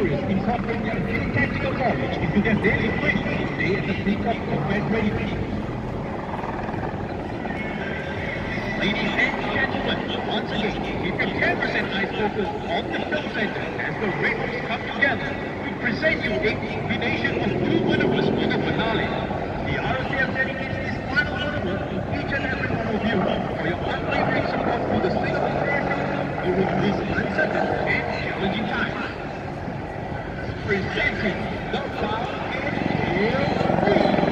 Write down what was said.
tourists incorporate their tactical knowledge into their daily training to stay at the peak of combat readiness. Ladies and gentlemen, once again, keep your cameras and eyes focused on the film center as the Rangers come together to present you a combination of two maneuvers for the finale. The ROCF dedicates this final maneuver to each and every one of you for your unwavering support for the Singapore Airfield during these uncertain and challenging times. Presenting the Cloud in Air 3.